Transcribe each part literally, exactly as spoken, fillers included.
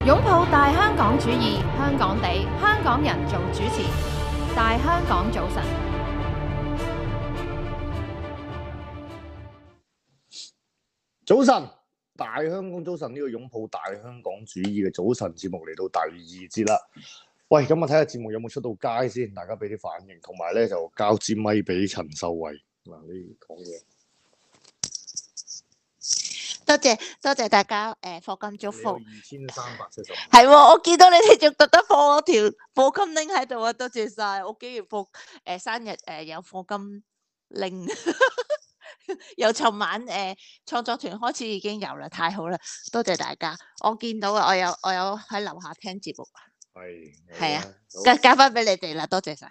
擁抱大香港主義，香港地，香港人做主持。大香港早晨， 早晨，大香港早晨呢個擁抱大香港主義嘅早晨節目嚟到第二節啦。喂，咁我睇下節目有冇出到街先，大家俾啲反應，同埋咧就交支咪俾陳秀慧嗱，你講嘢。 多謝多謝大家誒課金祝福。 二千三百七十。 係喎，我見到你哋仲特登放條課金 link 喺度啊！多謝晒，我竟然課誒生日誒有課金 link，由尋晚誒創作團開始已經有啦，太好啦！多謝大家，我見到啊，我有我有喺樓下聽節目。 係。 係啊，交交翻俾你哋啦，多謝晒。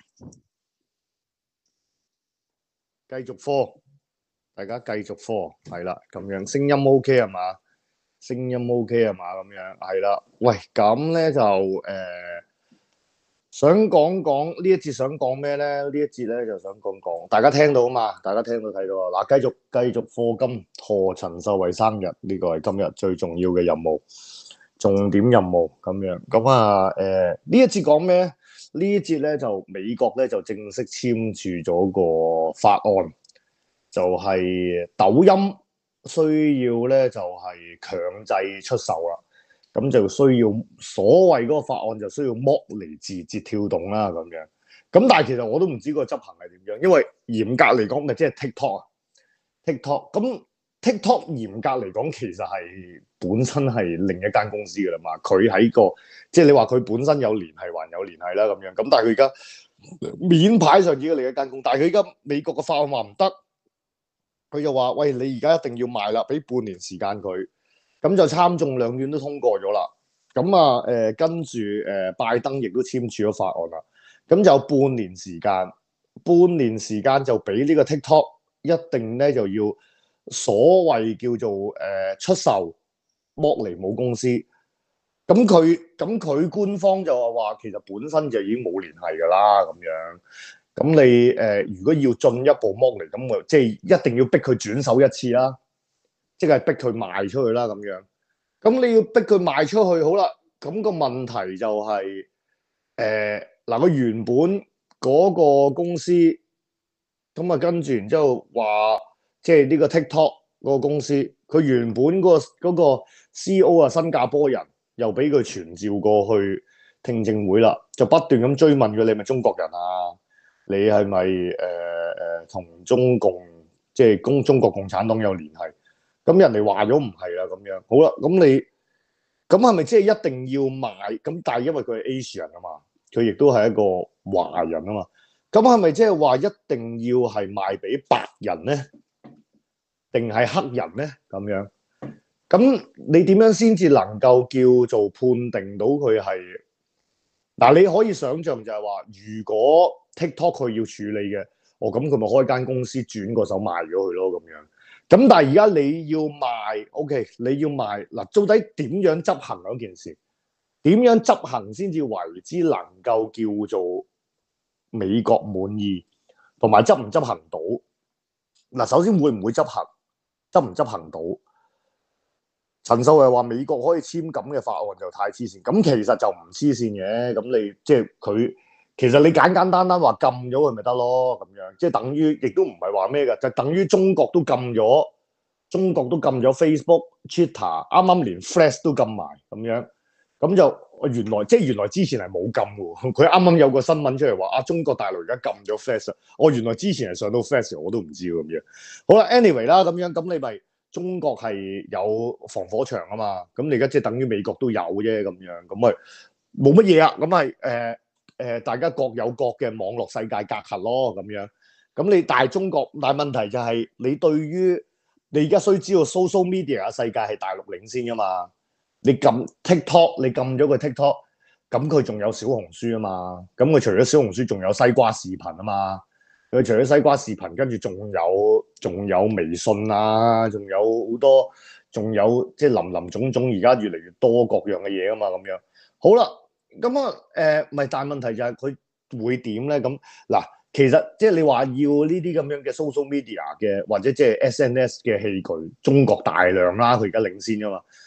繼續課。大家繼續課，係啦，咁樣聲音 OK 係嘛？聲音 OK 係嘛？咁樣係啦。喂，咁咧就誒、呃、想講講呢一節想講咩咧？呢一節咧就想講講，大家聽到啊嘛？大家聽到睇到啊！嗱，繼續繼續課金賀陳秀慧生日，呢、這個係今日最重要嘅任務，重點任務咁樣。咁啊誒呢一節講咩？呢一節咧就美國咧就正式簽署咗個法案。就係抖音需要咧，就係強制出售啦。咁就需要所謂嗰個法案就需要剝離字節跳動啦，咁樣。咁但係其實我都唔知個執行係點樣，因為嚴格嚟講，咪即係 TikTok 啊，TikTok。咁 TikTok 嚴格嚟講，其實係本身係另一間公司噶啦嘛。佢喺個即係你話佢本身有聯繫，還有聯繫啦咁樣。咁但係佢而家面牌上已經另一間公司，但係佢而家美國嘅法案話唔得。佢就話：喂，你而家一定要賣啦，俾半年時間佢。咁就參眾兩院都通過咗啦。咁啊，誒、呃、跟住誒、呃、拜登亦都簽署咗法案啦。咁就有半年時間，半年時間就俾呢個 TikTok 一定咧就要所謂叫做誒、呃、出售剝離母公司。咁佢咁佢官方就話話其實本身就已經冇聯繫㗎啦，咁樣。咁你誒、呃，如果要進一步剝離，咁我即係一定要逼佢轉手一次啦，即係逼佢賣出去啦，咁樣。咁你要逼佢賣出去，好啦。咁、個問題就係、是，誒嗱，佢原本嗰個公司，咁啊跟住然之後話，即係呢個 TikTok 嗰個公司，佢原本嗰、個嗰、個 C E O 啊，新加坡人，又俾佢傳召過去聽證會啦，就不斷咁追問佢：你係咪中國人啊？你係咪誒誒同中共即係共中國共產黨有聯繫？咁人哋話咗唔係啦，咁樣好啦。咁你咁係咪即係一定要賣？咁但係因為佢係 Asian 啊嘛，佢亦都係一個華人啊嘛。咁係咪即係話一定要係賣俾白人咧，定係黑人咧？咁樣咁你點樣先至能夠叫做判定到佢係嗱？你可以想象就係話，如果 TikTok 佢要處理嘅，哦咁佢咪開間公司轉個手賣咗佢咯，咁樣。咁但係而家你要賣 ，OK， 你要賣嗱，到底點樣執行嗰件事？點樣執行先至為之能夠叫做美國滿意，同埋執唔執行到？嗱，首先會唔會執行？執唔執行到？陳秀慧話美國可以簽咁嘅法案就太黐線，咁其實就唔黐線嘅。咁你即係佢。其實你簡簡單單話禁咗佢咪得咯，咁樣即係等於，亦都唔係話咩嘅，就等於中國都禁咗，中國都禁咗 Facebook、Twitter， 啱啱連 Flash 都禁埋咁樣，咁就原來即係原來之前係冇禁喎，佢啱啱有個新聞出嚟話啊，中國大陸而家禁咗 Flash，我原來之前係上到 Flash 我都唔知咁樣。好啦 ，anyway 啦，咁樣咁你咪中國係有防火牆啊嘛，咁你而家即係等於美國都有啫，咁樣咁咪冇乜嘢啊，咁咪誒。呃誒、呃，大家各有各嘅網絡世界隔閡咯，咁樣。咁你大中國，但係問題就係你對於你而家需知道 social media 嘅世界係大陸領先噶嘛？你撳 TikTok， 你撳咗個 TikTok， 咁佢仲有小紅書啊嘛？咁佢除咗小紅書，仲有西瓜視頻啊嘛？佢除咗西瓜視頻，跟住仲有仲有微信啊，仲有好多，仲有即係林林總總，而家越嚟越多各樣嘅嘢啊嘛，咁樣。好啦。咁啊，誒，唔係，但係問題就係佢會點咧？咁嗱，其實即係你話要呢啲咁樣嘅 social media 嘅，或者即係 S N S 嘅器具，中國大量啦，佢而家領先噶嘛。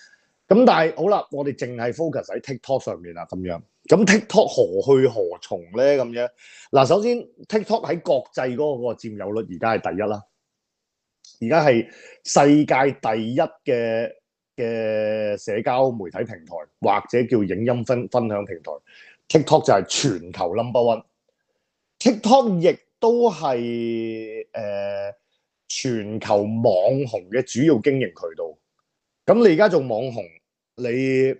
咁但係好啦，我哋淨係 focus 喺 TikTok 上面啦，咁樣。咁 TikTok 何去何從咧？咁樣嗱，首先 TikTok 喺國際嗰個佔有率而家係第一啦，而家係世界第一嘅嘅社交媒體平台，或者叫影音分分享平台。TikTok 就係全球 number one。TikTok 亦都係誒、呃、全球網紅嘅主要經營渠道。咁你而家做網紅，你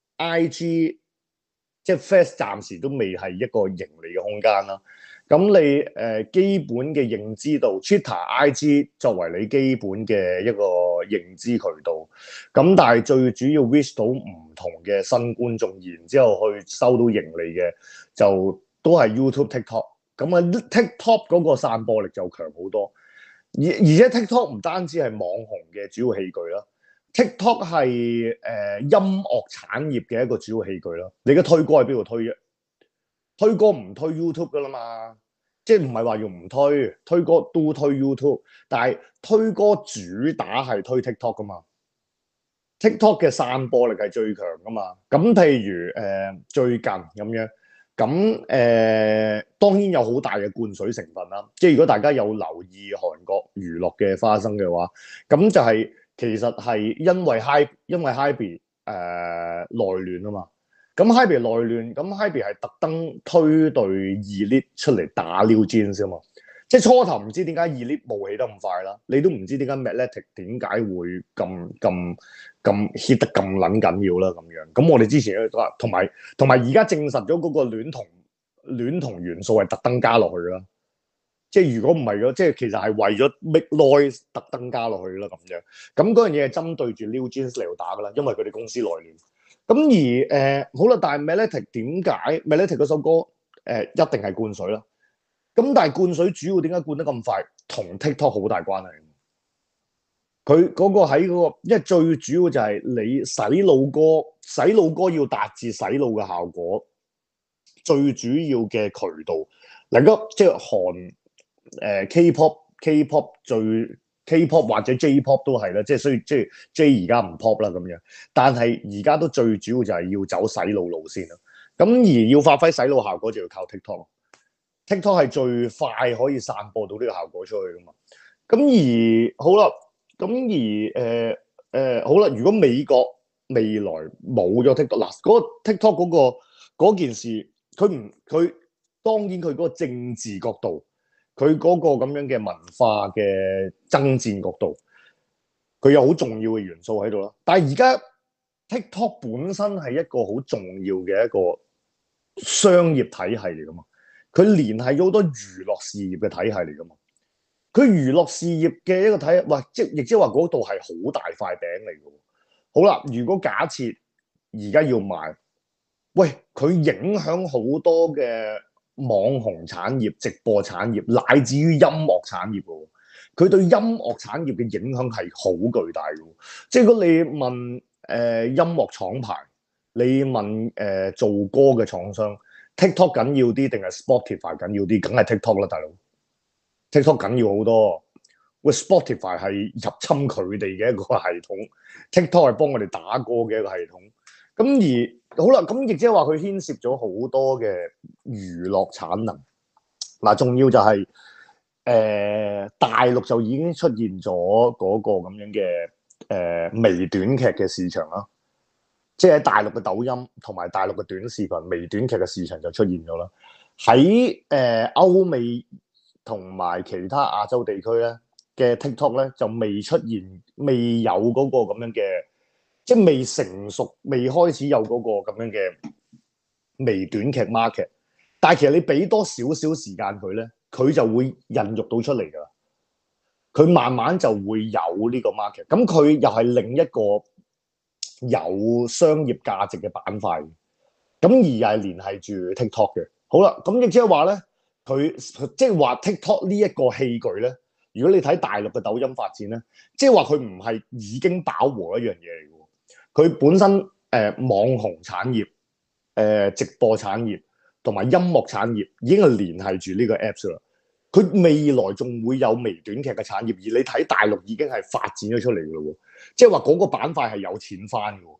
I G 即係 Face 暫時都未係一個盈利嘅空間啦。咁你誒、呃、基本嘅認知度 ，Twitter、I G 作為你基本嘅一個認知渠道。咁但係最主要 reach 到唔同嘅新觀眾，然之後去收到盈利嘅，就都係 YouTube、TikTok。咁啊 TikTok 嗰個散播力就強好多。而而且 TikTok 唔單止係網紅嘅主要器具啦。TikTok 係誒、呃、音樂產業嘅一個主要器具啦。你嘅推歌喺邊度推啫？推歌唔推 YouTube 噶啦嘛，即係唔係話要唔推，推歌都推 YouTube， 但係推歌主打係推 TikTok 噶嘛。TikTok 嘅散播力係最強噶嘛。咁譬如誒、呃、最近咁樣，咁誒、呃、當然有好大嘅灌水成分啦。即係如果大家有留意韓國娛樂嘅花生嘅話，咁就係、是。其實係因為 Hybe 因為 Hybe 誒內亂啊嘛，咁 Hybe 內亂，咁 Hybe 係特登推隊 Elite 出嚟打 New Jeans 啊嘛，即係初頭唔知點解 Elite 冒起得咁快啦，你都唔知點解 Magnetic 點解會咁咁咁 hit 得咁撚緊要啦咁樣，咁我哋之前都話，同埋同埋而家證實咗嗰個戀童戀童元素係特登加落去啦。即係如果唔係嘅，即係其實係為咗 make noise 特登加落去啦咁樣。咁嗰樣嘢係針對住 New Jeans 嚟打㗎啦，因為佢哋公司內亂。咁而誒、呃、好啦，但係 Magnetic 點解 Magnetic 嗰首歌誒、呃、一定係灌水啦？咁但係灌水主要點解灌得咁快？同 TikTok 好大關係。佢嗰個喺嗰、嗰個，因為最主要就係你洗腦歌，洗腦歌要達至洗腦嘅效果，最主要嘅渠道能夠即係韓。誒、呃、K-pop K-pop 最 K-pop 或者 J-pop 都係啦，即係所以即係 J 而家唔 pop 啦咁樣，但係而家都最主要就係要走洗腦路線啦。咁而要發揮洗腦效果就要靠 TikTok。TikTok 係最快可以散播到呢個效果出去噶嘛。咁而好啦，咁而誒誒、呃呃、好啦，如果美國未來冇咗 TikTok 嗱，嗰個 TikTok 嗰、嗰個嗰件事，佢唔佢當然佢嗰個政治角度。佢嗰個咁樣嘅文化嘅爭戰角度，佢有好重要嘅元素喺度啦。但係而家 TikTok 本身係一個好重要嘅一個商業體系嚟噶嘛，佢聯繫咗好多娛樂事業嘅體系嚟噶嘛。佢娛樂事業嘅一個體系，喂，即係亦即係話嗰度係好大塊餅嚟嘅。好啦，如果假設而家要賣，喂，佢影響好多嘅。網紅產業、直播產業，乃至於音樂產業喎，佢對音樂產業嘅影響係好巨大嘅。即係如果你問誒、呃、音樂廠牌，你問誒、呃、做歌嘅廠商 ，TikTok 緊要啲定係 Spotify 緊要啲？梗係 TikTok 啦，大佬。TikTok 緊要好多。喂 ，Spotify 係入侵佢哋嘅一個系統 ，TikTok 係幫我哋打歌嘅一個系統。咁而好啦，咁亦即係話佢牽涉咗好多嘅娛樂產能。嗱，重要就係、是、誒、呃、大陸就已經出現咗嗰個咁樣嘅誒、呃、微短劇嘅市場啦。即係喺大陸嘅抖音同埋大陸嘅短視頻微短劇嘅市場就出現咗啦。喺誒歐美同埋其他亞洲地區咧嘅 TikTok 咧就未出現，未有嗰個咁樣嘅。即係未成熟，未開始有嗰個咁樣嘅微短劇 market，但係其實你俾多少少時間佢咧，佢就會孕育到出嚟㗎啦。佢慢慢就會有呢個 market，咁佢又係另一個有商業價值嘅板塊，咁而又係聯繫住 TikTok 嘅。好啦，咁亦即係話咧，佢即係話 TikTok 呢一個器具咧，如果你睇大陸嘅抖音發展咧，即係話佢唔係已經飽和一樣嘢嚟嘅。佢本身誒、呃、網紅產業、誒、呃、直播產業同埋音樂產業已經係聯繫住呢個 Apps 啦。佢未來仲會有微短劇嘅產業，而你睇大陸已經係發展咗出嚟嘅咯喎，即係話嗰個板塊係有錢翻嘅喎。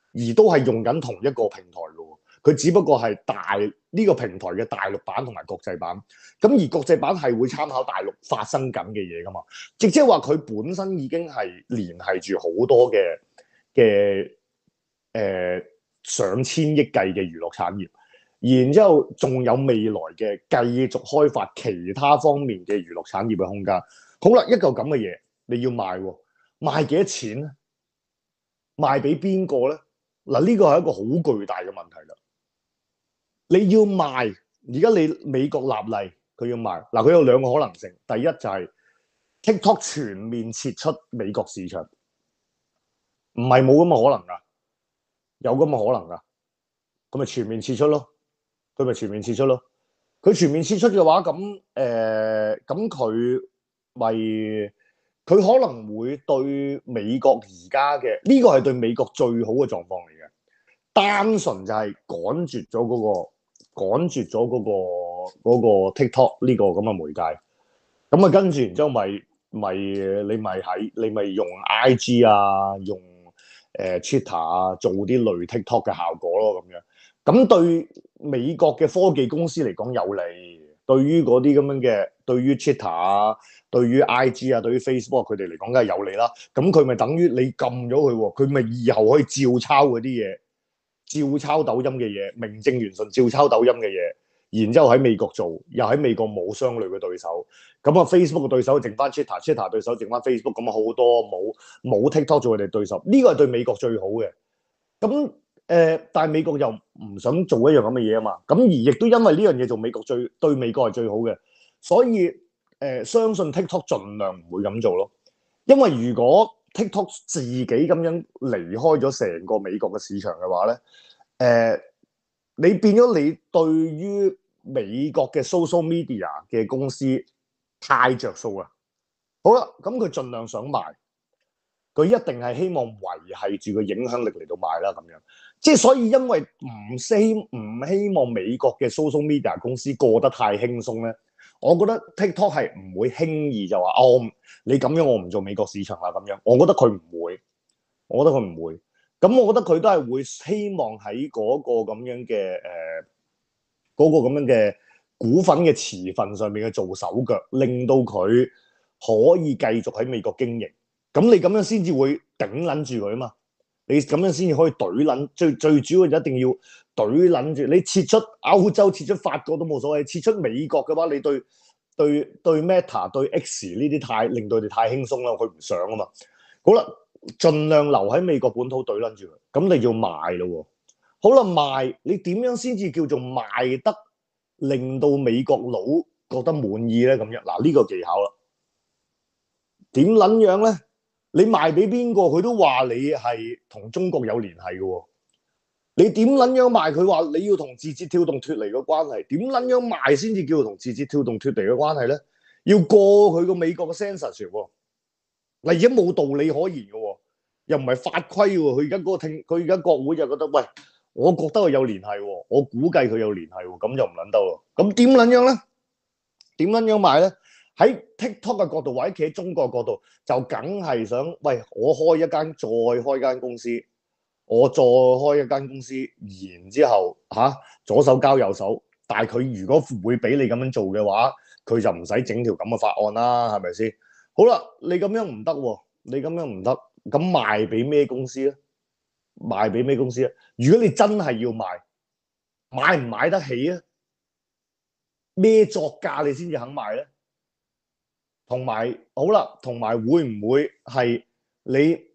而都係用緊同一個平台嘅喎。佢只不過係大呢、這個平台嘅大陸版同埋國際版。咁而國際版係會參考大陸發生緊嘅嘢噶嘛，即係話佢本身已經係聯繫住好多嘅嘅誒上千億計嘅娛樂產業。然之後仲有未來嘅繼續開發其他方面嘅娛樂產業嘅空間。好啦，一嚿咁嘅嘢你要賣喎，賣幾多錢咧？賣俾邊個咧？嗱，呢個係一個好巨大嘅問題啦。你要賣，而家你美國立例佢要賣，嗱，佢有兩個可能性。第一就係 TikTok 全面撤出美國市場，唔係冇咁嘅可能㗎，有咁嘅可能㗎，咁咪全面撤出咯。佢咪全面撤出咯？佢全面撤出嘅話，咁誒咁佢咪佢可能會對美國而家嘅呢個係對美國最好嘅狀況嚟嘅。單純就係趕絕咗嗰個趕絕咗嗰個嗰個 TikTok 呢個咁嘅媒介。咁啊，跟住然之後咪咪你咪喺你咪用 I G 啊，用誒 Twitter 啊，做啲類 TikTok 嘅效果咯，咁樣。咁對美國嘅科技公司嚟講有利，對於嗰啲咁樣嘅，對於 Twitter 啊，對於 I G 啊，對於 Facebook 佢哋嚟講梗係有利啦。咁佢咪等於你撳咗佢喎，佢咪以後可以照抄嗰啲嘢，照抄抖音嘅嘢，名正言順照抄抖音嘅嘢，然之後喺美國做，又喺美國冇相類嘅對手。咁啊 Facebook 嘅對手剩翻 Twitter，Twitter 對手剩翻 Facebook，咁啊好多冇冇 TikTok 做佢哋對手，呢個係對美國最好嘅。咁誒、呃，但係美國又唔想做一樣咁嘅嘢啊嘛，咁而亦都因為呢樣嘢做美國最對美國係最好嘅，所以誒、呃、相信 TikTok 盡量唔會咁做咯，因為如果 TikTok 自己咁樣離開咗成個美國嘅市場嘅話咧，誒、呃、你變咗你對於美國嘅 social media 嘅公司太着數啊！好啦，咁佢盡量想賣，佢一定係希望維係住個影響力嚟到賣啦，咁樣。即係所以，因為唔希唔希望美國嘅 social media 公司過得太輕鬆咧，我覺得 TikTok 係唔會輕易就話哦，你咁樣我唔做美國市場啦咁樣。我覺得佢唔會，我覺得佢唔會。咁我覺得佢都係會希望喺嗰個咁樣嘅誒嗰個咁樣嘅股份嘅持份上面嘅做手腳，令到佢可以繼續喺美國經營。咁你咁樣先至會頂撚住佢啊嘛。你咁樣先至可以懟撚，最最主要就一定要懟撚住。你撤出歐洲、撤出法國都冇所謂，撤出美國嘅話，你對對對 Meta、對 X 呢啲太令到佢哋太輕鬆啦，佢唔想啊嘛。好啦，盡量留喺美國本土懟撚住佢，咁你要賣咯喎。好啦，賣你點樣先至叫做賣得令到美國佬覺得滿意咧？咁樣嗱，呢個技巧啦，點撚樣咧？你賣俾邊個，佢都話你係同中國有聯繫嘅喎。你點撚樣賣？佢話你要同字節跳動脫離嘅關係。點撚樣賣先至叫同字節跳動脫離嘅關係咧？要過佢個美國嘅 censorship 喎。嗱，而家冇道理可言嘅喎，又唔係法規喎。佢而家嗰個聽，佢而家國會就覺得，喂，我覺得佢有聯繫喎，我估計佢有聯繫喎，咁就唔撚得咯。咁點撚樣咧？點撚樣賣咧？喺 TikTok 嘅角度，或者企喺中國嘅角度，就梗係想，喂，我開一間，再開一間公司，我再開一間公司，然之後嚇、啊、左手交右手。但係佢如果會俾你咁樣做嘅話，佢就唔使整條咁嘅法案啦，係咪先？好啦，你咁樣唔得喎，你咁樣唔得，咁賣俾咩公司咧？賣俾咩公司咧？如果你真係要賣，買唔買得起啊？咩作價你先至肯賣咧？同埋好啦，同埋會唔會係你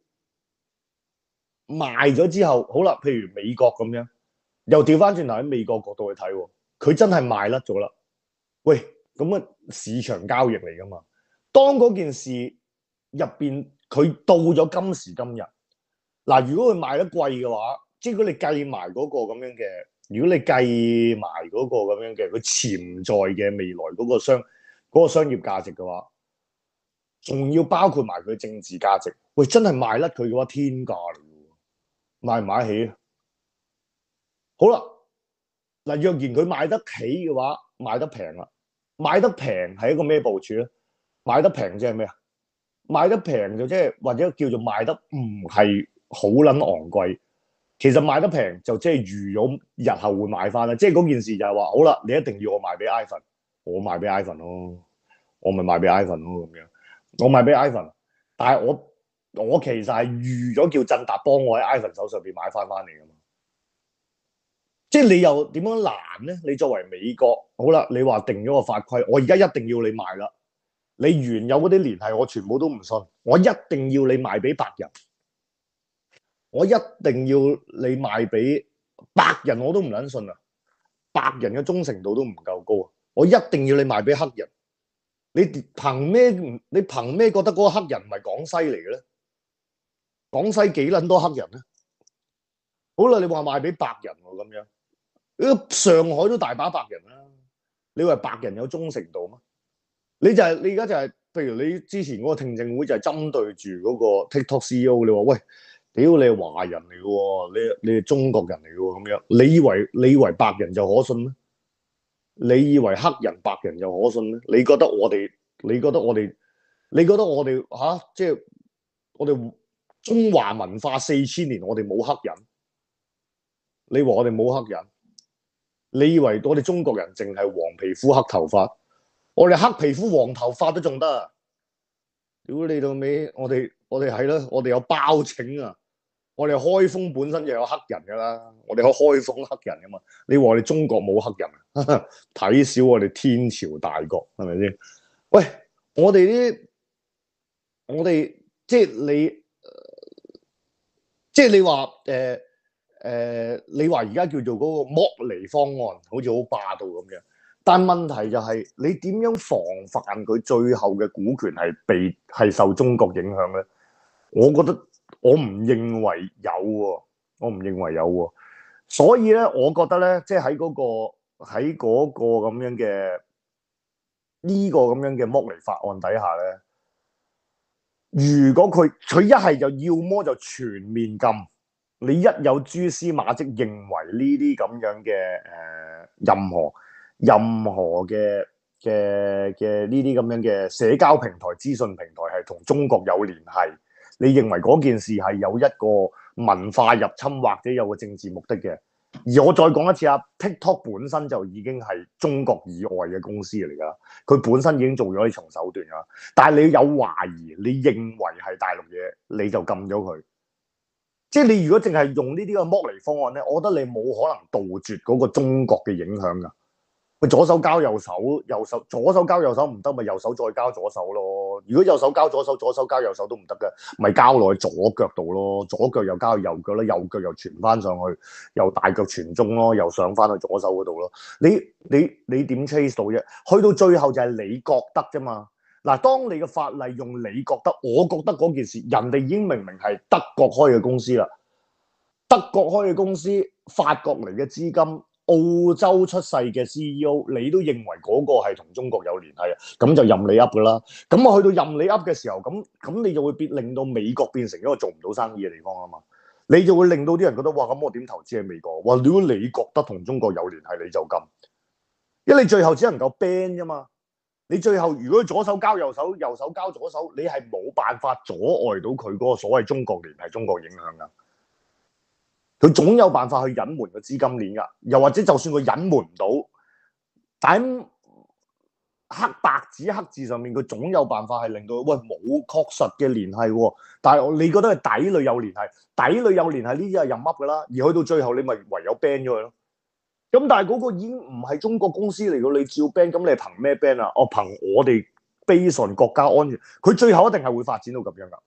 賣咗之後，好啦，譬如美國咁樣，又調翻轉頭喺美國角度去睇喎，佢真係賣甩咗啦。喂，咁啊市場交易嚟噶嘛？當嗰件事入邊佢到咗今時今日，嗱，如果佢賣得貴嘅話，即係如果你計埋嗰個咁樣嘅，如果你計埋嗰個咁樣嘅佢潛在嘅未來嗰個商嗰個商業價值嘅話，仲要包括埋佢政治價值。喂，真係賣甩佢嘅話，天價嚟嘅，買唔買得起啊？好啦，嗱，若然佢買得起嘅話，買得平啦，買得平係一個咩部署咧？買得平即係咩啊？買得平就即係或者叫做賣得唔係好撚昂貴， 其實賣得平就即係預咗日後會買翻啦。即係嗰件事就係話，好啦，你一定要我賣俾 Ivan，我賣俾 Ivan 咯，我咪賣俾 Ivan 咯咁樣，我賣俾 Ivan，但係我我其實係預咗叫振達幫我喺 Ivan 手上邊買翻翻嚟噶嘛。即係你又點樣難咧？你作為美國，好啦，你話定咗個法規，我而家一定要你賣啦。你原有嗰啲聯繫我全部都唔信，我一定要你賣俾白人，我一定要你賣俾白人，我都唔撚信啊！白人嘅忠誠度都唔夠高啊！我一定要你賣俾黑人，你憑咩？你憑咩覺得嗰個黑人唔係廣西嚟嘅咧？廣西幾撚多黑人咧？好啦，你話賣俾白人喎咁樣。上海都大把白人啦，你話白人有忠誠度咩？你就係、是、你而家就係、是，譬如你之前嗰個聽證會就係針對住嗰個 TikTok C E O， 你話喂，屌你係華人嚟嘅喎，你你係中國人嚟嘅喎咁樣，你以為你以為白人就可信咩？你以為黑人白人就可信咩？你覺得我哋？你覺得我哋？你覺得我哋吓？即係我哋中華文化四千年，我哋冇黑人？你話我哋冇黑人？你以為我哋中國人淨係黃皮膚黑頭髮？我哋黑皮膚黃頭髮都仲得？屌你老味！我哋我哋係咯，我哋有包拯啊！我哋開封本身就有黑人噶啦，我哋有開封黑人噶嘛？你話我哋中國冇黑人啊？睇小我哋天朝大國係咪先？喂，我哋啲我哋即係你，即係你話誒。呃誒、呃，你話而家叫做嗰個剝離方案，好似好霸道咁樣。但問題就係、是、你點樣防範佢最後嘅股權係被係受中國影響咧？我覺得我唔認為有喎、啊，我唔認為有喎、啊。所以咧，我覺得咧，即係喺嗰個喺嗰個咁樣嘅呢、這個咁樣嘅剝離法案底下咧，如果佢佢一係就要麼就全面禁。你一有蛛絲馬跡，認為呢啲咁樣嘅誒、呃、任何任何嘅嘅嘅呢啲咁樣嘅社交平台、資訊平台係同中國有聯繫，你認為嗰件事係有一個文化入侵或者有個政治目的嘅？而我再講一次啊 ，TikTok 本身就已經係中國以外嘅公司嚟㗎，佢本身已經做咗呢重手段㗎。但係你有懷疑，你認為係大陸嘢，你就禁咗佢。即係你如果淨係用呢啲嘅剝離方案咧，我覺得你冇可能杜絕嗰個中國嘅影響㗎。佢左手交右手，右手左手交右手唔得，咪右手再交左手咯。如果右手交左手，左手交右手都唔得嘅，咪交落去左腳度咯。左腳又交去右腳啦，右腳又傳翻上去，又大腳傳中咯，又上翻去左手嗰度咯。你你你點 chase 到啫？去到最後就係你覺得啫嘛。嗱，當你嘅法例用你覺得，我覺得嗰件事，人哋已經明明係德國開嘅公司啦，德國開嘅公司，法國嚟嘅資金，澳洲出世嘅 C E O， 你都認為嗰個係同中國有聯繫啊？咁就任你噏噶啦。咁我去到任你噏嘅時候，咁咁你就會變令到美國變成一個做唔到生意嘅地方啊嘛。你就會令到啲人覺得哇，咁我點投資喺美國？哇，如果你覺得同中國有聯繫，你就禁，因為你最後只能夠 ban 啫嘛。你最後如果左手交右手，右手交左手，你係冇辦法阻礙到佢嗰個所謂中國聯繫、中國影響噶。佢總有辦法去隱瞞個資金鏈噶，又或者就算佢隱瞞唔到，但黑白紙黑字上面佢總有辦法係令到喂冇確實嘅聯繫喎。但係你覺得係底裏有聯繫，底裏有聯繫呢啲係任噏噶啦。而去到最後你咪唯有 ban 咗佢咯。咁但係嗰個已經唔係中國公司嚟㗎，你照 ban，咁你係憑咩 ban 啊？我憑我哋 base on國家安全，佢最後一定係會發展到咁樣㗎。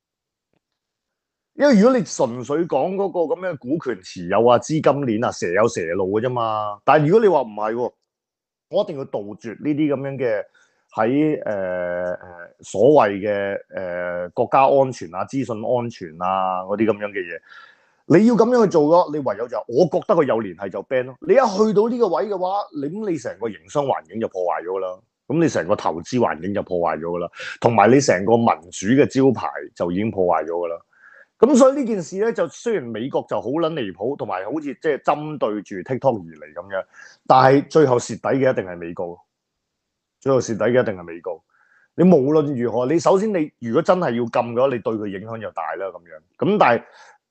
因為如果你純粹講嗰個咁樣股權持有啊、資金鏈啊，蛇有蛇路嘅啫嘛。但係如果你話唔係喎，我一定要杜絕呢啲咁樣嘅喺誒誒所謂嘅誒、呃、國家安全啊、資訊安全啊嗰啲咁樣嘅嘢。你要咁樣去做咯，你唯有就我覺得佢有聯繫就 ban 咯。你一去到呢個位嘅話，你咁你成個營商環境就破壞咗啦。咁你成個投資環境就破壞咗噶啦，同埋你成個民主嘅招牌就已經破壞咗噶啦。咁所以呢件事咧，就雖然美國就好撚離譜，同埋好似即係針對住 TikTok 而嚟咁樣，但係最後蝕底嘅一定係美國。最後蝕底嘅一定係美國。你無論如何，你首先你如果真係要禁嘅話，你對佢影響就大啦咁樣。咁但係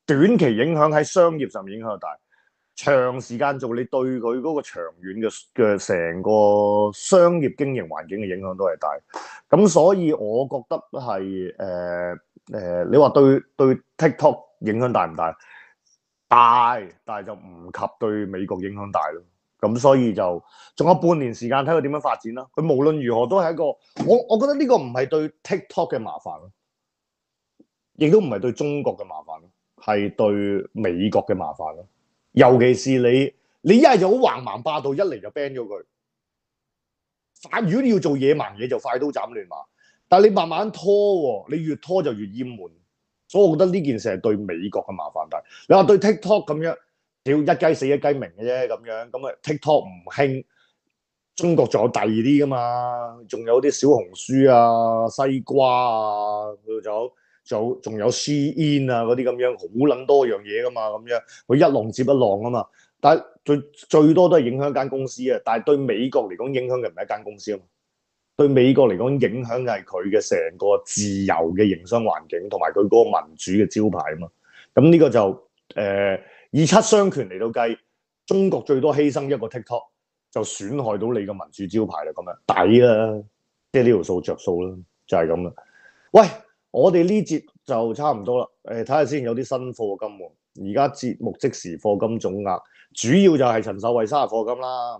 短期影響喺商業上面影響大，長時間做你對佢嗰個長遠嘅嘅成個商業經營環境嘅影響都係大。咁所以我覺得係誒誒，你話對對 TikTok 影響大唔大？大，但係就唔及對美國影響大咯。咁所以就仲有半年時間睇佢點樣發展啦。佢無論如何都係一個，我我覺得呢個唔係對 TikTok 嘅麻煩咯，亦都唔係對中國嘅麻煩咯，係對美國嘅麻煩咯。尤其是你你一係就好橫蠻霸道，一嚟就 ban 咗佢。反如果你要做野蠻嘢，就快刀斬亂麻。但係你慢慢拖喎，你越拖就越厭悶。所以我覺得呢件事係對美國嘅麻煩大。你話對 TikTok 咁樣，屌一雞死一雞鳴嘅啫咁樣，咁啊 TikTok 唔興，中國仲有第二啲噶嘛，仲有啲小紅書啊、西瓜啊，仲有仲有仲有 Shein 啊嗰啲咁樣，好撚多樣嘢噶嘛咁樣，佢一浪接一浪啊嘛。但係最最多都係影響一間公司啊，但係對美國嚟講影響嘅唔係一間公司啊嘛。對美國嚟講，影響嘅係佢嘅成個自由嘅營商環境，同埋佢嗰個民主嘅招牌啊嘛。咁呢個就誒、呃、以七傷拳嚟到計，中國最多犧牲一個 TikTok 就損害到你嘅民主招牌啦，咁樣抵啦，即係呢條數着數啦，就係咁啦。喂，我哋呢節就差唔多啦。誒，睇下先有啲新課金喎。而家節目即時課金總額主要就係陳秀慧生日課金啦。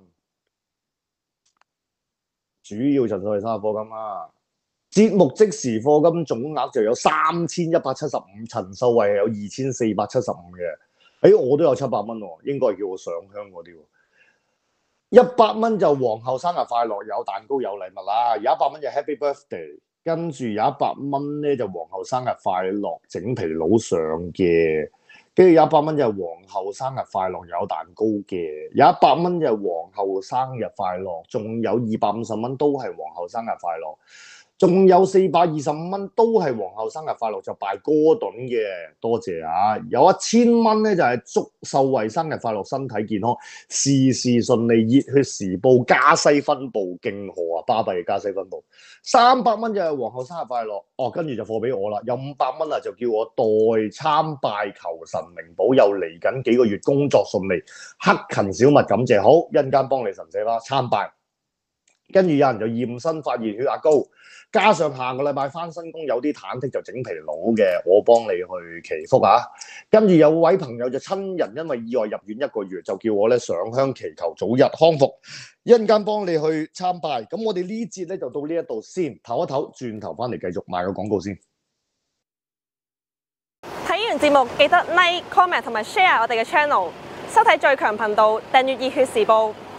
主要陳秀慧生日課金啦，節目即時課金總額就有三千一百七十五，陳秀慧有二千四百七十五嘅。誒，我都有七百蚊喎，應該係叫我上香嗰啲喎。一百蚊就皇后生日快樂，有蛋糕有禮物啦。有一百蚊就 Happy Birthday， 跟住有一百蚊咧就皇后生日快樂，整皮佬上嘅。跟住有一百蚊就係皇后生日快樂，有蛋糕嘅。有一百蚊就係皇后生日快樂，仲有二百五十蚊都係皇后生日快樂，仲有四百二十五蚊都係皇后生日快樂，就拜哥頓嘅，多謝啊！有一千蚊咧就係祝秀慧生日快樂，身體健康，事事順利。熱血時報加西分部勁河啊，巴閉嘅加西分部。三百蚊就係皇后生日快樂，哦，跟住就貨俾我啦。有五百蚊啊，就叫我代參拜求神明保佑嚟緊幾個月工作順利，克勤小物感謝。好，一陣間幫你神社啦，參拜。跟住有人就驗身發現血壓高，加上下個禮拜翻新工有啲忐忑就整皮佬嘅，我幫你去祈福啊！跟住有位朋友就親人因為意外入院一個月，就叫我咧上香祈求早日康復，一陣間幫你去參拜。咁我哋呢節咧就到呢一度先，唞一唞，轉頭翻嚟繼續賣個廣告先。 睇完節目記得 like、comment 同埋 share 我哋嘅 channel，收睇最強頻道，訂閱熱血時報。